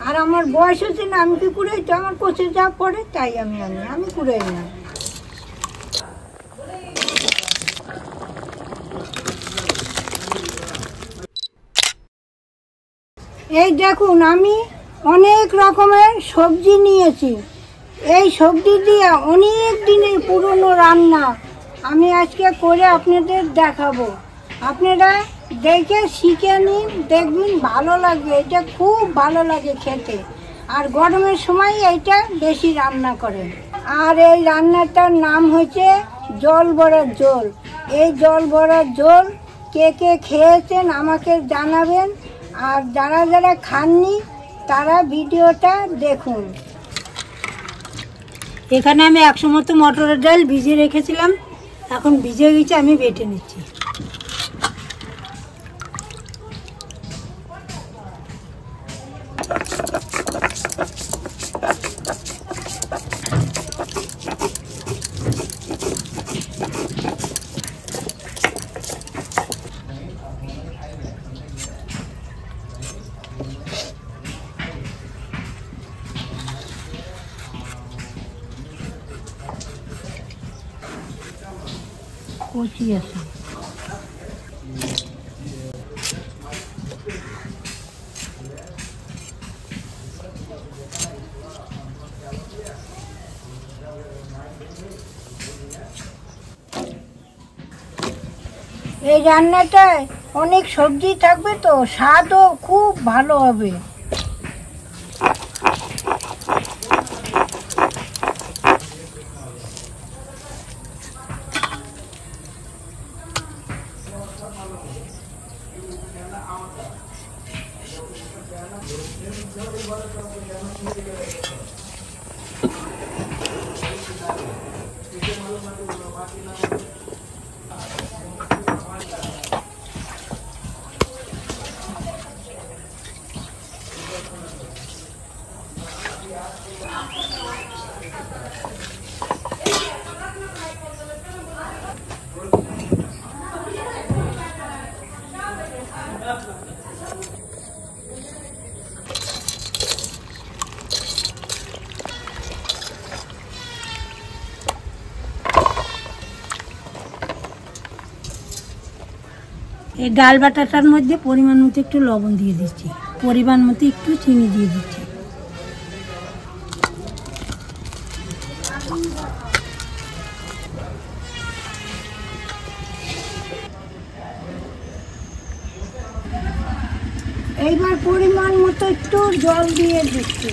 আর আমার বয়স হচ্ছে না, আমি কি কুড়াই? তো আমার কোচে যা পড়ে তাই আমি কুড়াই না। এই দেখুন, আমি অনেক রকমের সবজি নিয়েছি। এই সবজি দিয়ে অনেক দিনের পুরনো রান্না আমি আজকে করে আপনাদের দেখাবো। আপনারা দেখে শিখে নিন, দেখবেন ভালো লাগবে। এটা খুব ভালো লাগে খেতে, আর গরমের সময় এইটা বেশি রান্না করেন। আর এই রান্নাটার নাম হচ্ছে জল বড়ার ঝোল। এই জল বড়ার ঝোল কে কে খেয়েছেন আমাকে জানাবেন, আর যারা যারা খাননি তারা ভিডিওটা দেখুন। এখানে আমি 100 মতো মটরের ডাল ভিজিয়ে রেখেছিলাম, এখন ভিজে গেছে, আমি বেটে নিচ্ছি। কচি আছে। এই রান্নাটায় অনেক সবজি থাকবে, তো স্বাদও খুব ভালো হবে। এই ডাল বাটাটার মধ্যে পরিমাণ মতো একটু লবণ দিয়ে দিচ্ছি, পরিমাণ মতো একটু চিনি দিয়ে দিচ্ছি। এইবার পরিমাণ মতো একটু জল দিয়ে দিচ্ছি।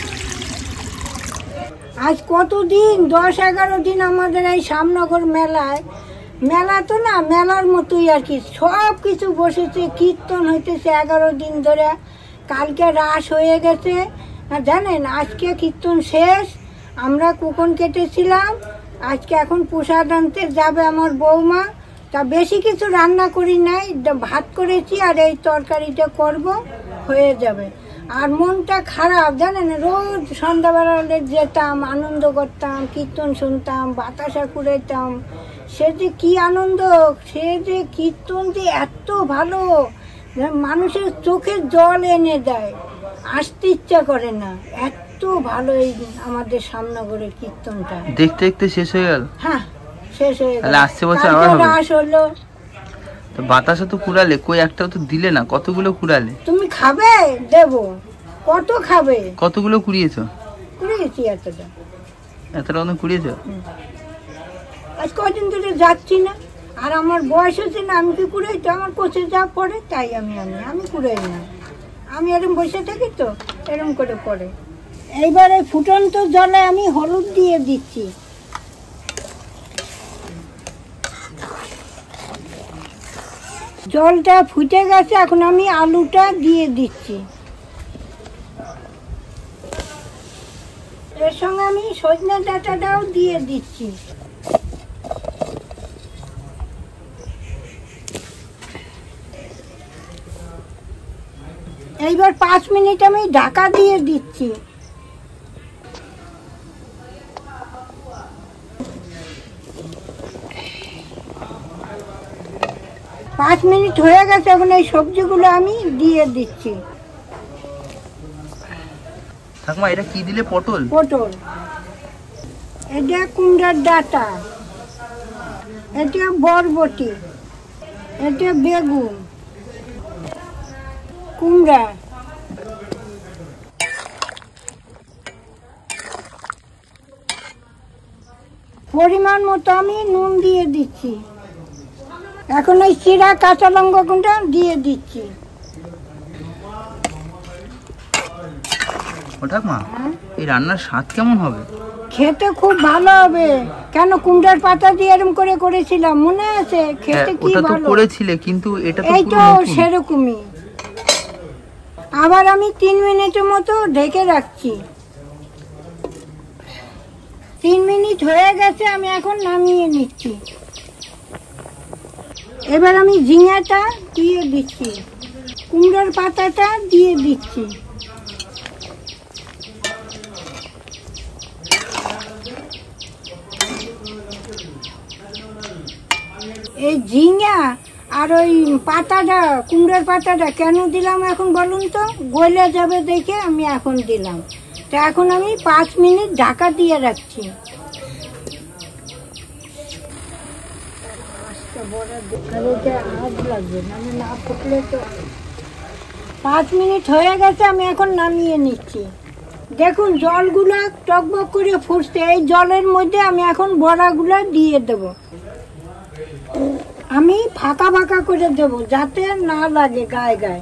আজ কতদিন, 10-11 দিন আমাদের এই শ্যামনগর মেলায়, মেলা তো না, মেলার মতোই আর কি, সব কিছু বসেছে, কীর্তন হইতেছে 11 দিন ধরে। কালকে রাস হয়ে গেছে জানেন, আজকে কীর্তন শেষ। আমরা কুপন কেটেছিলাম, আজকে এখন প্রসাদ আনতে যাবে আমার বৌমা। তা বেশি কিছু রান্না করি নাই, ভাত করেছি আর এই তরকারিটা করব, হয়ে যাবে। আর মনটা খারাপ জানেন, রোজ সন্ধ্যাবেলা যেতাম, আনন্দ করতাম, কীর্তন শুনতাম, বাতাসা কুড়াইতাম। সে যে কি আনন্দ, সে যে কীর্তন যে এত ভালো, মানুষের চোখে জল এনে দেয়, আসতে ইচ্ছা করে না, এত ভালো এই আমাদের শ্যামনগরের কীর্তনটা। দেখতে দেখতে শেষ হয়ে গেল। হ্যাঁ, শেষ হয়ে গেল। আসছে বছর আবার হবে। রাস হলো। তো বাতাসা তো কুড়ালে, কই একটাও তো দিলে না, কতগুলো কুড়ালে? তুমি খাবে? দেবো। কত খাবে? কতগুলো কুড়িয়েছো? কুড়িয়েছি এতটা। এতটা মতো কুড়িয়েছো? আজ কদিন ধরে যাচ্ছি না, আর আমার বয়স হচ্ছে না, আমি কি কুড়াই? তো আমার কোচে যা পড়ে তাই আমি কুড়াই না। আমি এরকম বসে থাকি তো, এরকম করে পড়ে। এইবারে ফুটন্ত জলে আমি হলুদ দিয়ে দিচ্ছি। জলটা ফুটে গেছে, এখন আমি আলুটা দিয়ে দিচ্ছি। এর সঙ্গে আমি সজনে ডাঁটাটাও দিয়ে দিচ্ছি। এইবার 5 মিনিট আমি ঢাকা দিয়ে দিচ্ছি। পাঁচ মিনিট হয়ে গেছে, এখন এই সবজিগুলো আমি দিয়ে দিচ্ছি। ঠাকুমা এটা কি দিলে? পটল? পটল, এটা কুমড়ার ডাঁটা, এটা বরবটি, এটা বেগুন, কুমড়া। পরিমাণ মতো আমি নুন দিয়ে দিচ্ছি। এখন ওই চিরা কাঁচা লঙ্কা গুঁড়া দিয়ে দিচ্ছি। ও ঠাকুমা, এই রান্নার স্বাদ কেমন হবে? খেতে খুব ভালো হবে। কেন, কুমড়ার পাতা দিয়ে এরকম করে করেছিলাম, মনে আছে? খেতে কি ওটা তো ভালো করেছিলে, কিন্তু এটা তো এই পুরো তো নতুন। সেরকমই। আবার আমি 3 মিনিটের মতো ঢেকে রাখছি। 3 মিনিট হয়ে গেছে, আমি এখন নামিয়ে নিচ্ছি। এবার আমি ঝিঙাটা দিয়ে দিচ্ছি, কুমড়ার পাতাটা দিয়ে দিচ্ছি। এই ঝিঙা আর ওই পাতাটা, কুমড়ার পাতাটা কেন দিলাম এখন বলুন তো? গলে যাবে দেখে আমি এখন দিলাম। তা এখন আমি 5 মিনিট ঢাকা দিয়ে রাখছি। 5 মিনিট হয়ে গেছে, আমি এখন নামিয়ে নিচ্ছি। দেখুন জলগুলা টকবক করে ফুটছে। এই জলের মধ্যে আমি এখন বড়াগুলা দিয়ে দেব। আমি ফাঁকা ফাঁকা করে দেব যাতে না লাগে গায়ে গায়ে।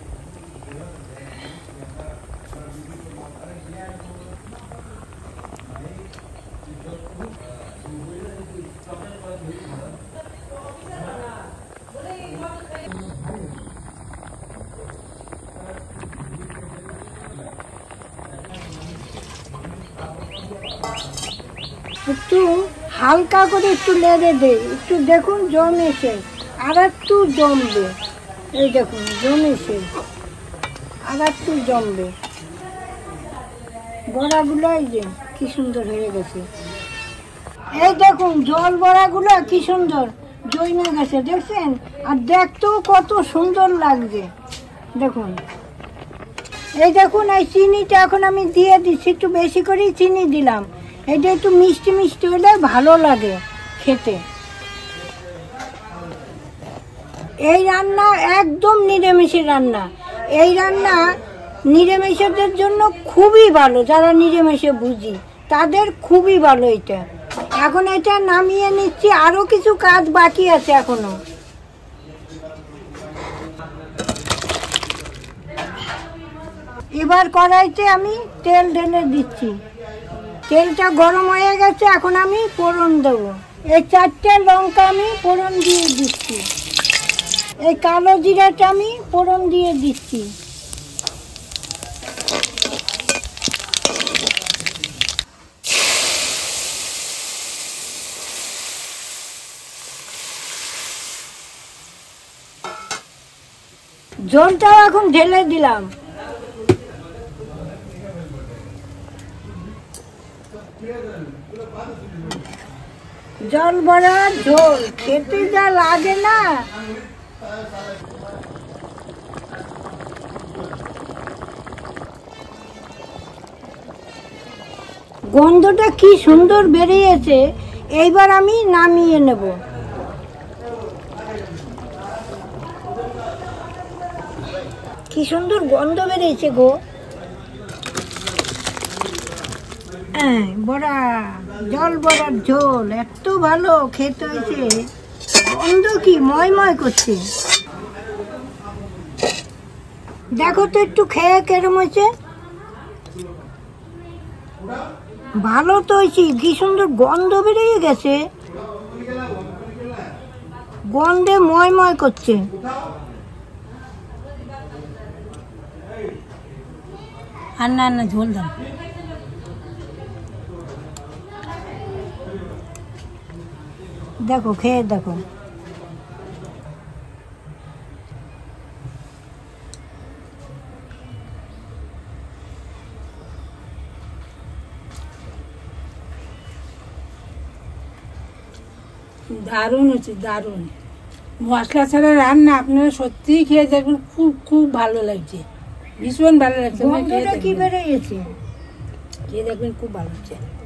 একটু হালকা করে একটু নেড়ে দেই, একটু দেখুন জমেছে, আর একটু জমবে। এই দেখুন জমেছে, আর একটু জমবে। বড়াগুলো এই যে কি সুন্দর হয়ে গেছে। এই দেখুন জল বড়াগুলো কি সুন্দর জমে গেছে, দেখছেন? আর দেখতেও কত সুন্দর লাগছে। দেখুন, এই দেখুন এই চিনিটা এখন আমি দিয়ে দিচ্ছি, একটু বেশি করেই চিনি দিলাম। এটা একটু মিষ্টি মিষ্টি হলে ভালো লাগে খেতে। এই রান্না একদম নিরামিষের রান্না। এই রান্না নিরামিষদের জন্য খুবই ভালো, যারা নিরামিষে বুঝি তাদের খুবই ভালো এটা। এখন এটা নামিয়ে নিচ্ছি, আরো কিছু কাজ বাকি আছে এখনো। এবার কড়াইতে আমি তেল ঢেলে দিচ্ছি। তেলটা গরম হয়ে গেছে, এখন আমি ফোড়ন দেব। এই 4টে লঙ্কা আমি ফোড়ন দিয়ে দিচ্ছি। এই কালো জিরাটা আমি ফোড়ন দিয়ে দিচ্ছি। ঝোলটাও এখন ঢেলে দিলাম। জল ভরা ঝোল, খেতে যা লাগে না। গন্ধটা কি সুন্দর বেরিয়েছে। এইবার আমি নামিয়ে নেব। কি সুন্দর গন্ধ বেরিয়েছে গো। বড়া, জল বড়ার ঝোল এত ভালো খেতে হয়েছে। গন্ধ কি ময় ময় করছে। দেখো তো একটু খেয়ে কেরম হয়েছে। ভালো তো হয়েছে, কি সুন্দর গন্ধ বেরিয়ে গেছে। গন্ধে ময় ময় করছে। আর না না ঝোল দাও। দেখো খেয়ে দেখো। দারুণ হচ্ছে, দারুণ। মশলা ছাড়া রান্না আপনারা সত্যিই খেয়ে দেখবেন, খুব খুব ভালো লাগছে, ভীষণ ভালো লাগছে। গন্ধটা কি বেরিয়েছে। খেয়ে দেখবেন খুব ভালো হচ্ছে।